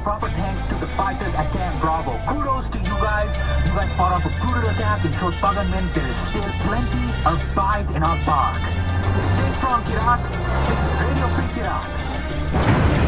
proper thanks to the fighters at Camp Bravo. Kudos to you guys. You guys fought off a brutal attack and showed Paganmen there is still plenty of bite in our bark. Stay strong, Kirat. This is Radio Free Kirat.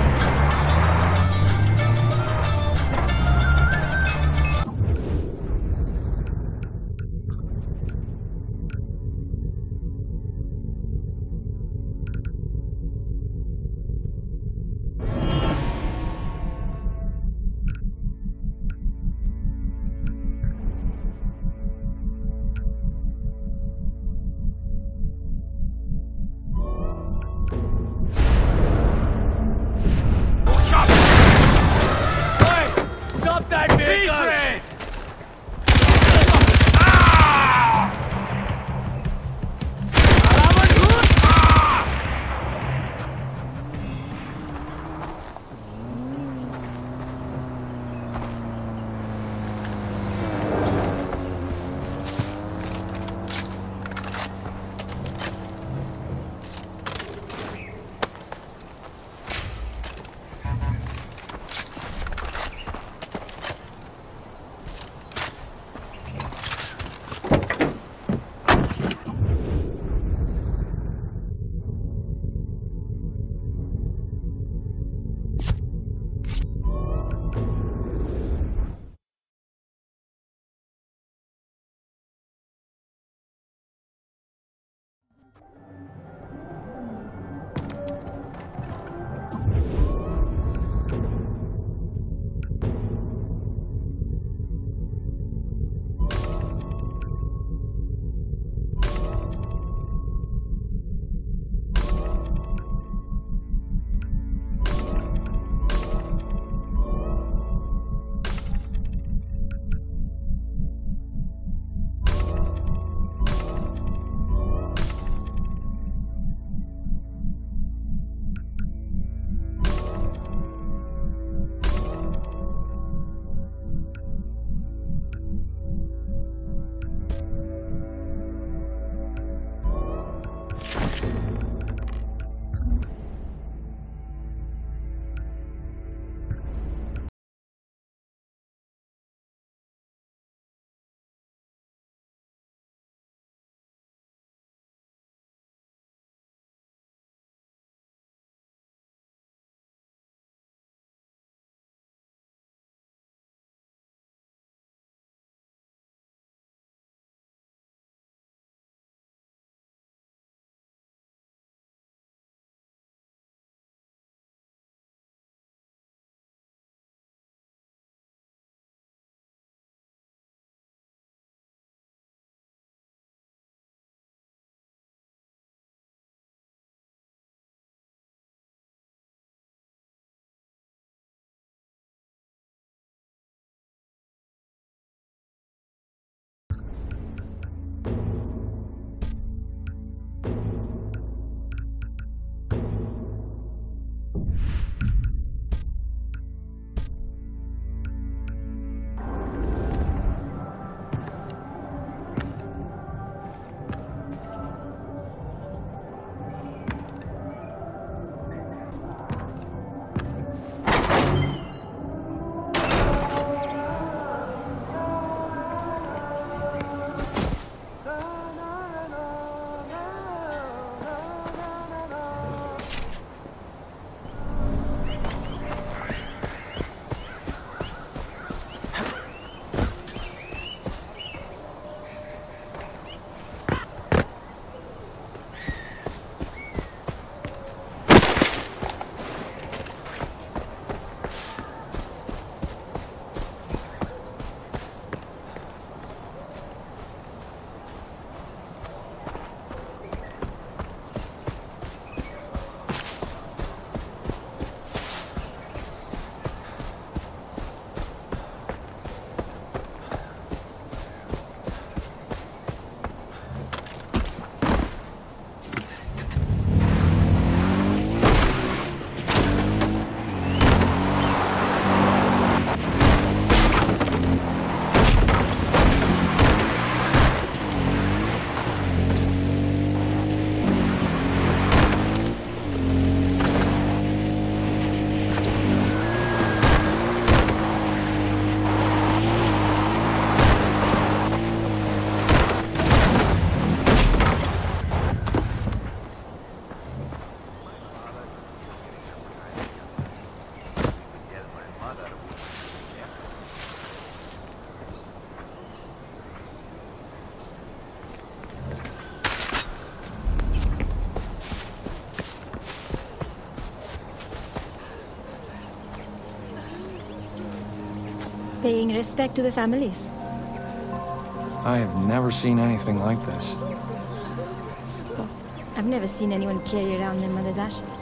paying respect to the families. I have never seen anything like this. Well, I've never seen anyone carry around their mother's ashes.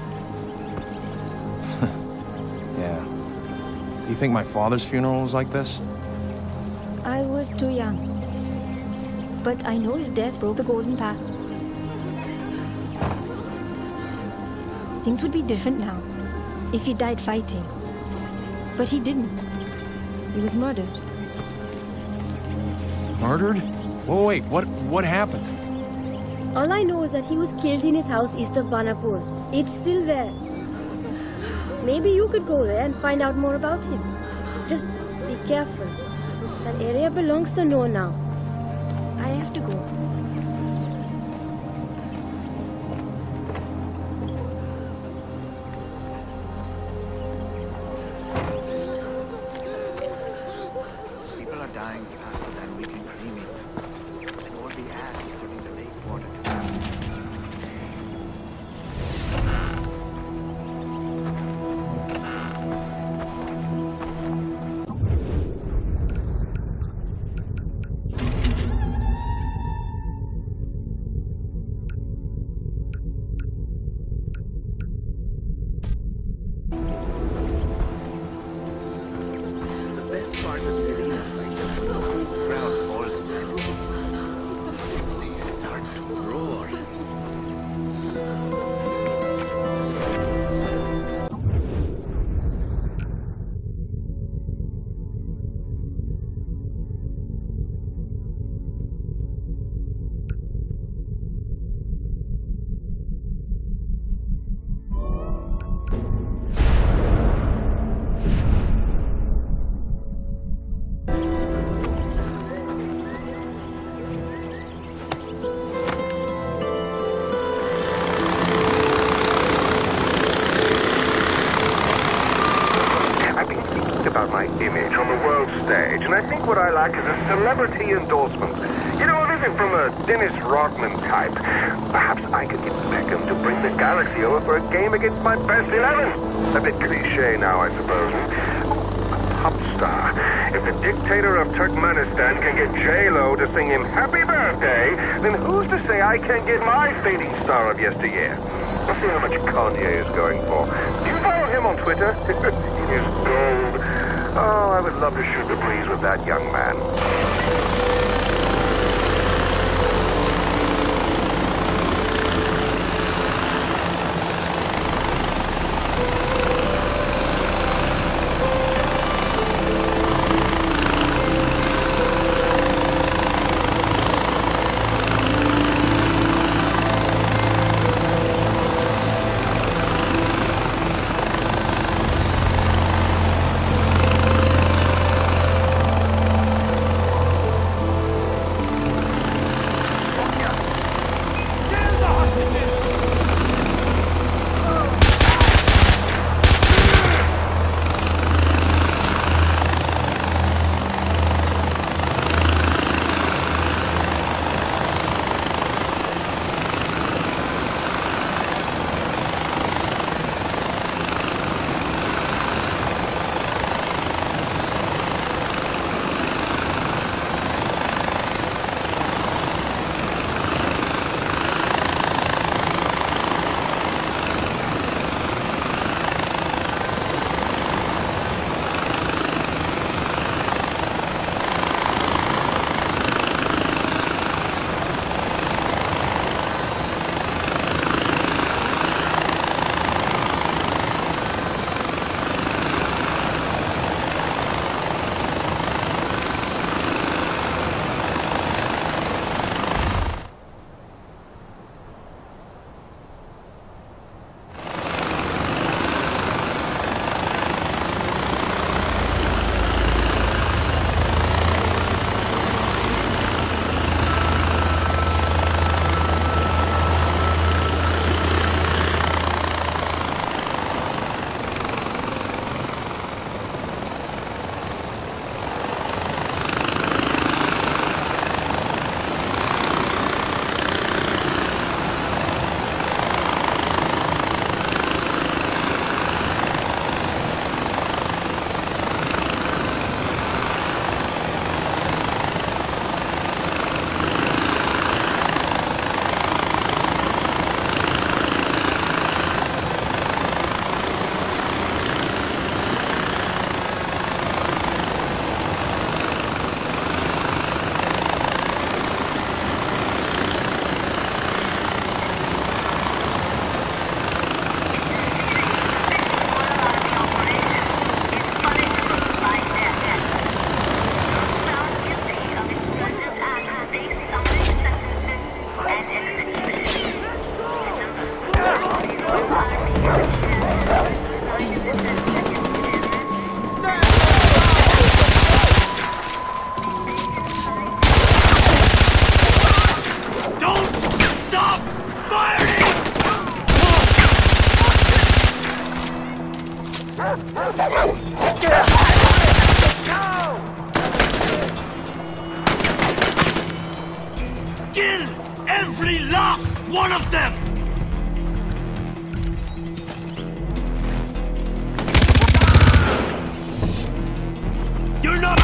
Yeah. Do you think my father's funeral was like this? I was too young. But I know his death broke the golden path. Things would be different now if he died fighting. But he didn't. He was murdered. Murdered? Whoa, wait, what happened? All I know is that he was killed in his house east of Banapur. It's still there. Maybe you could go there and find out more about him. Just be careful. That area belongs to Noah now. I have to go. People are dying faster than we can dream it. And all the ash is putting the lake water to damage. Part of the arena, the crowd falls silent. They start to roar. About my image on the world stage, and I think what I lack is a celebrity endorsement. You know, anything from a Dennis Rodman type. Perhaps I could get Beckham to bring the Galaxy over for a game against my best 11. A bit cliche now, I suppose. A pop star. If the dictator of Turkmenistan can get J-Lo to sing him happy birthday, then who's to say I can't get my fading star of yesteryear? Let's see how much Kanye is going for. Do you follow him on Twitter? He is gold. Oh, I would love to shoot the breeze with that young man. Kill every last one of them! You're not...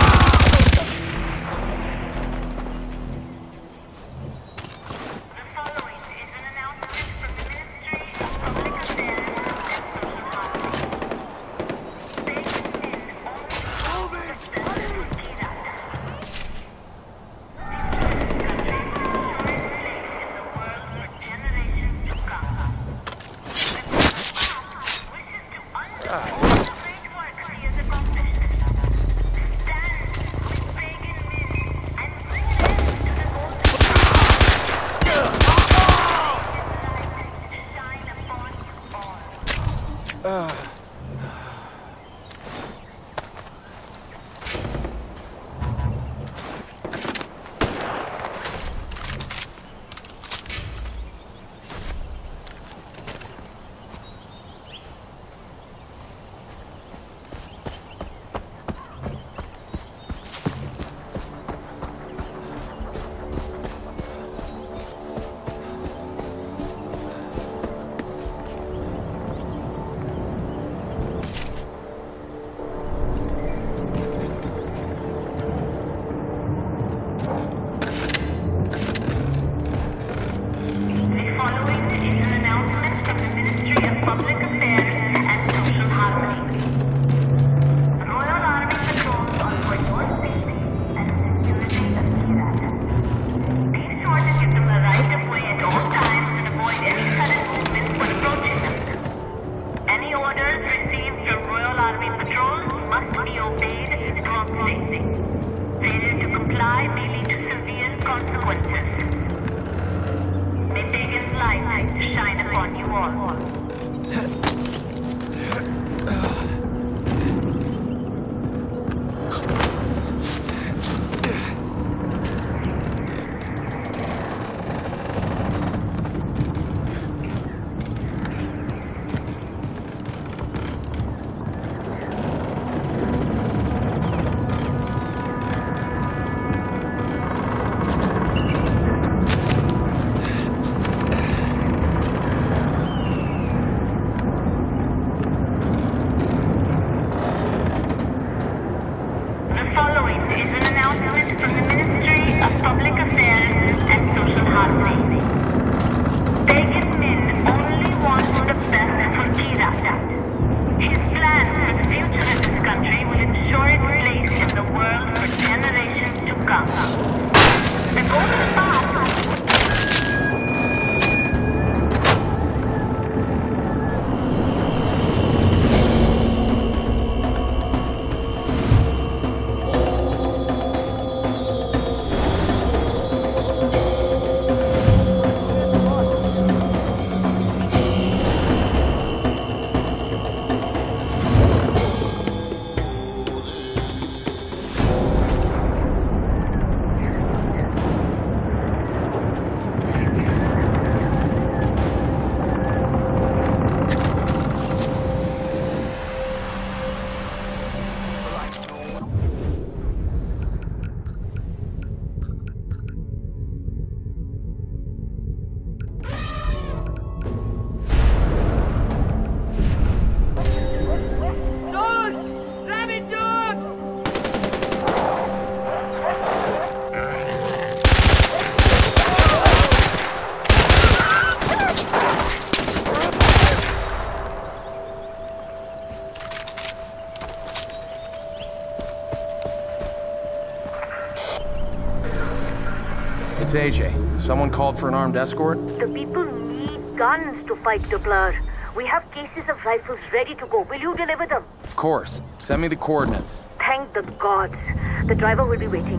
It's AJ. Someone called for an armed escort? The people need guns to fight the blur. We have cases of rifles ready to go. Will you deliver them? Of course. Send me the coordinates. Thank the gods. The driver will be waiting.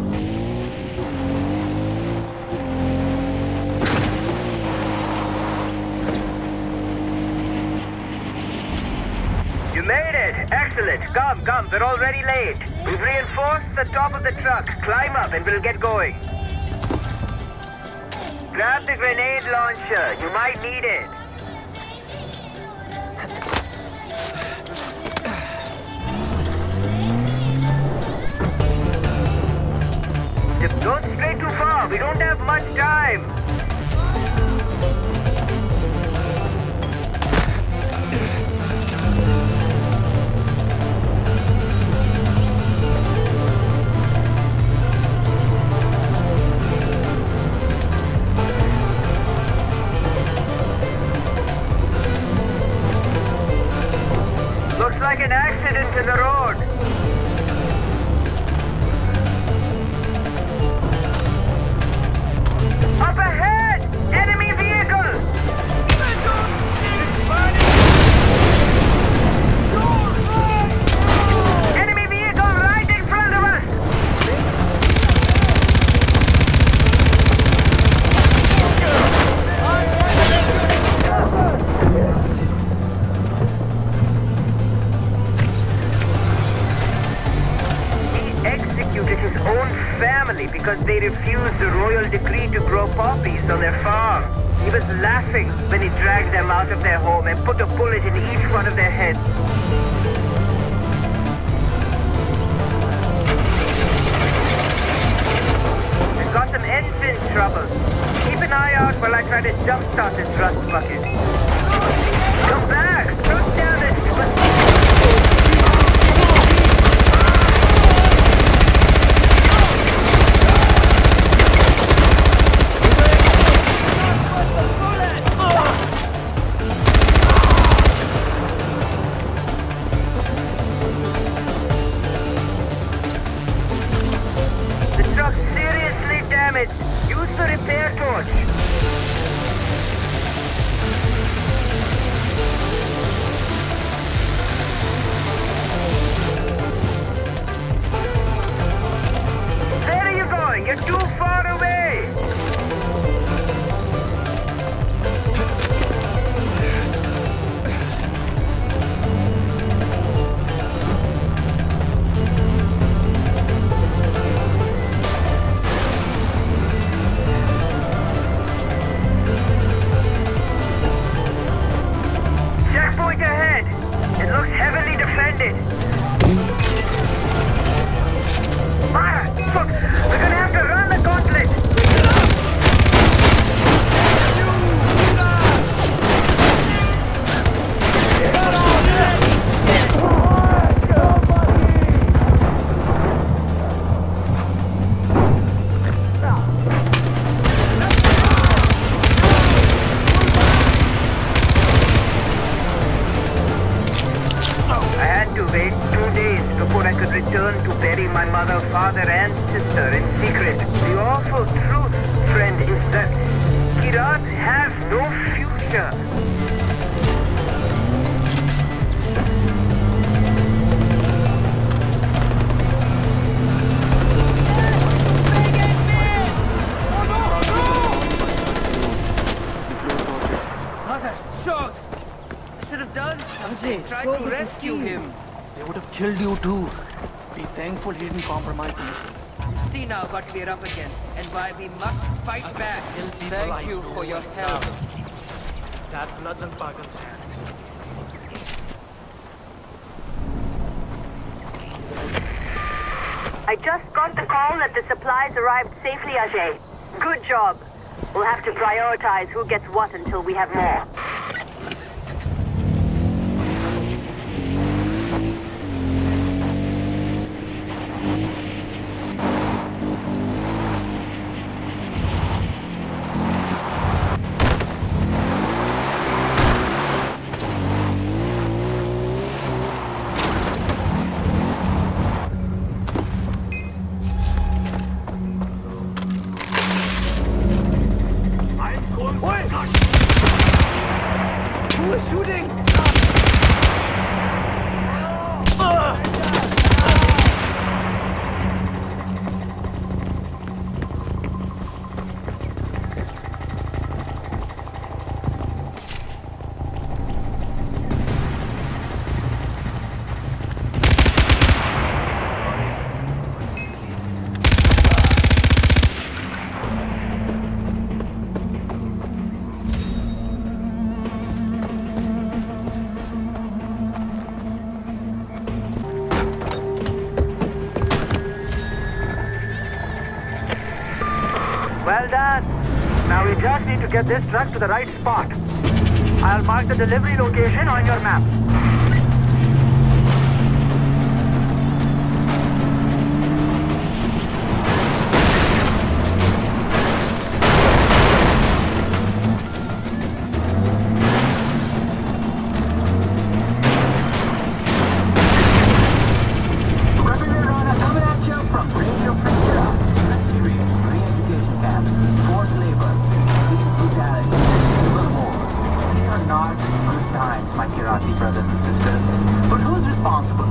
You made it! Excellent! Come, we're already late. We've reinforced the top of the truck. Climb up and we'll get going. Grab the grenade launcher. You might need it. Just don't stray too far. We don't have much time. Looks like an accident in the road. Up ahead! Enemy vehicle! Enemy vehicle right in front of us! He executed his own family because they refused the royal decree to grow poppies on their farm. He was laughing when he dragged them out of their home and put a bullet in each one of their heads. I've got some engine trouble. Keep an eye out while I try to jumpstart this rust bucket. Come back! Shoot down this... Use the repair torch. Where are you going? You're too far away. Checkpoint ahead. It looks heavily defended. Fire! Look, we're gonna have to run the gauntlet. I had to wait 2 days before I could return to bury my mother, father, and sister in secret. The awful truth, friend, is that Kirat has no future. Mother, shot! I should have done something. Tried to rescue him. They would have killed you too. Be thankful he didn't compromise the mission. You see now what we're up against and why we must fight back. Thank you for your help. That blood's on Pagan's hands. I just got the call that the supplies arrived safely, Ajay. Good job. We'll have to prioritize who gets what until we have more. I'm going. Wait! Well done. Now we just need to get this truck to the right spot. I'll mark the delivery location on your map. Brothers and sisters, but who's responsible?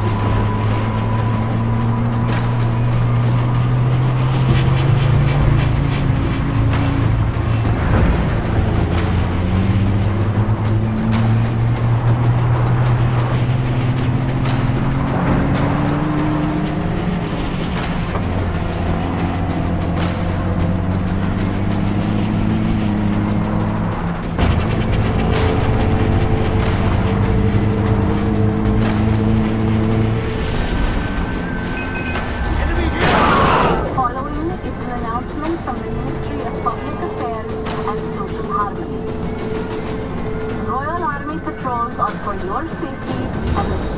For your safety and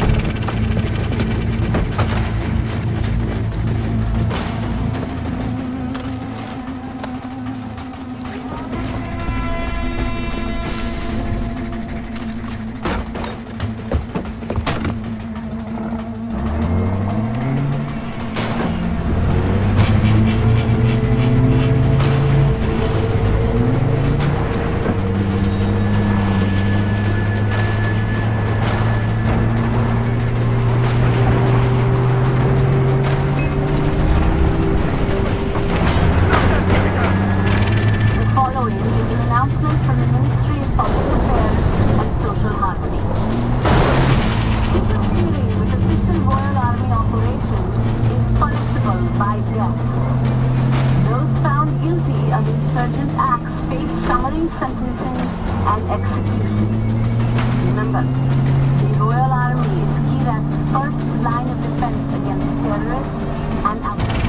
sentencing and execution. Remember, the Royal Army is key as first line of defense against terrorists and outlaws.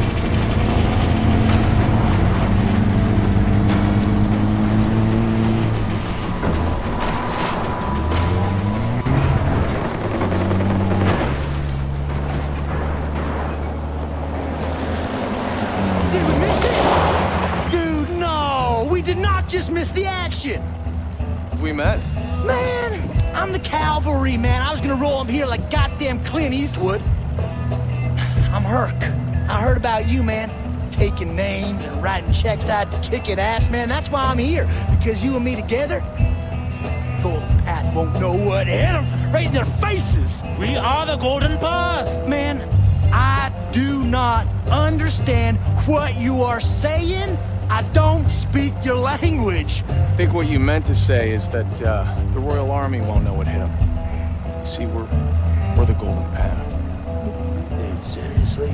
Did we miss it? Dude, no! We did not just miss the action! Have we met? Man, I'm the cavalry, man. I was gonna roll up here like goddamn Clint Eastwood. I'm Herc. I heard about you, man. Taking names and writing checks out to kicking ass, man. That's why I'm here. Because you and me together, Golden Path won't know what hit them right in their faces. We are the Golden Path. Man, I do not understand what you are saying. I don't speak your language. I think what you meant to say is that the Royal Army won't know what hit them. See, we're the Golden Path. Dude, seriously?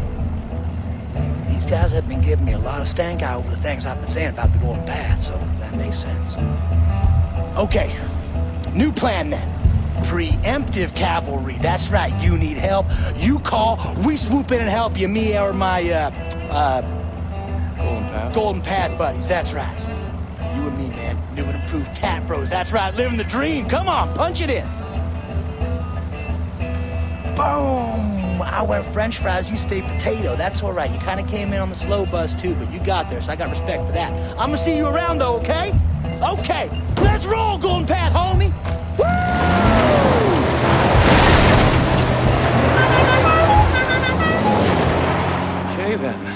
These guys have been giving me a lot of stank eye over the things I've been saying about the Golden Path, so that makes sense. Okay, new plan then. Preemptive cavalry, that's right. You need help, you call, we swoop in and help you, me or my, Golden Path buddies, that's right. You and me, man, new and improved tap bros, that's right, living the dream. Come on, punch it in. Boom! I went French fries, you stayed potato. That's all right. You kind of came in on the slow bus too, but you got there, so I got respect for that. I'm gonna see you around though, okay? Okay, let's roll, Golden Path, homie! Woo! Okay then.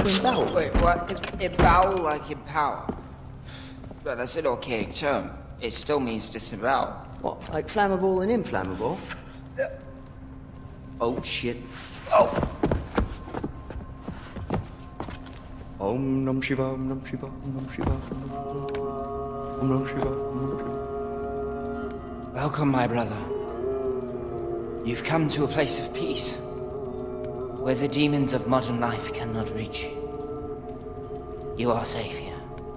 in bowel. Wait, what? In bowel like in power? But that's an archaic term. It still means disavow. What, like flammable and inflammable? Oh, shit. Oh! Om Nam Shiva, Om Nam Shiva, Om Nam Shiva, Om Nam Shiva, Om Nam Shiva. Welcome, my brother. You've come to a place of peace, where the demons of modern life cannot reach you. You are safe here.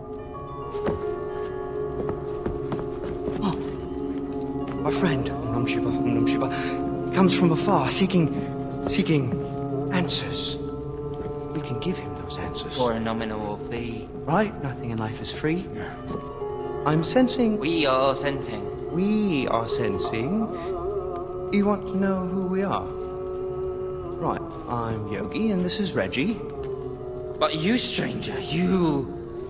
Oh, our friend, Om Nam Shiva, Om Nam Shiva, comes from afar, seeking answers. We can give him those answers. For a nominal fee. Right? Nothing in life is free. I'm sensing... We are sensing. We are sensing... You want to know who we are? Right, I'm Yogi, and this is Reggie. But you, stranger, you're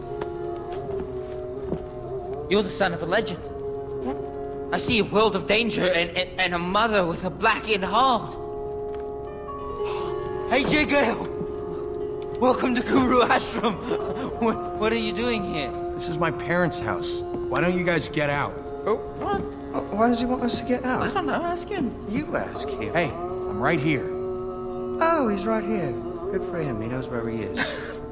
the son of a legend. What? I see a world of danger and a mother with a blackened heart. Hey, J. Gale! Welcome to Guru Ashram. What are you doing here? This is my parents' house. Why don't you guys get out? Oh, what? Why does he want us to get out? I don't know, ask him. You ask him. Hey, I'm right here. Oh, he's right here. Good for him, he knows where he is.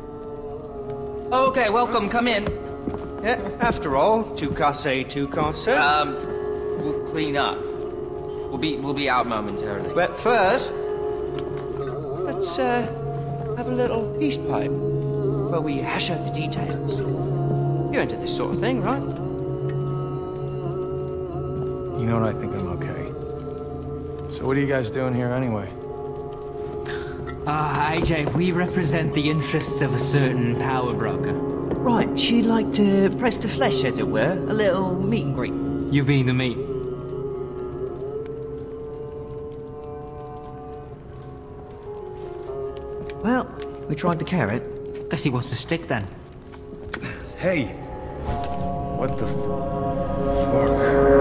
Okay, welcome, come in. Yeah, after all, two case. We'll clean up. We'll be out momentarily. But first, let's have a little peace pipe where we hash out the details. You're into this sort of thing, right? You know what, I think I'm okay. So what are you guys doing here anyway? AJ, we represent the interests of a certain power broker. Right, she'd like to press the flesh, as it were. A little meet and greet. You being the meat. Well, we tried the carrot. Guess he wants to stick then. Hey! What the fuck?